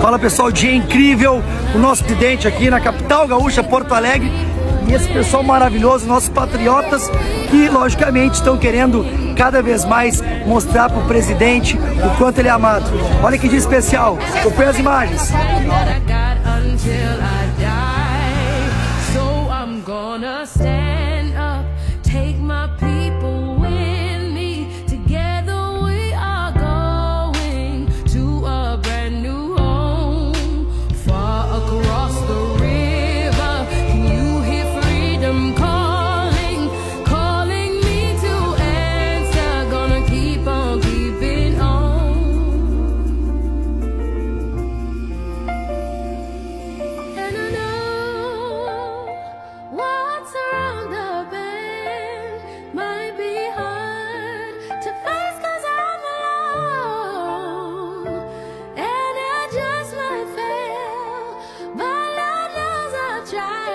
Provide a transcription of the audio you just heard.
Fala pessoal, dia incrível, o nosso presidente aqui na capital gaúcha, Porto Alegre. E esse pessoal maravilhoso, nossos patriotas, que logicamente estão querendo cada vez mais mostrar para o presidente o quanto ele é amado. Olha que dia especial, acompanha as imagens. Try